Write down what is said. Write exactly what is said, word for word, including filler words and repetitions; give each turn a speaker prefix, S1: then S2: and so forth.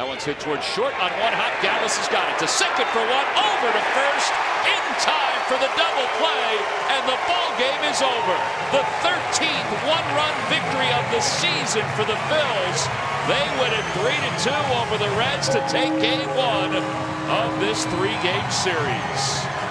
S1: That one's hit towards short on one hop. Gomez has got it to second for one, over to first, in time for the double play, and the ball game is over. The thirteenth one-run victory of the season for the Phillies. They win it three to two over the Reds to take game one of this three-game series.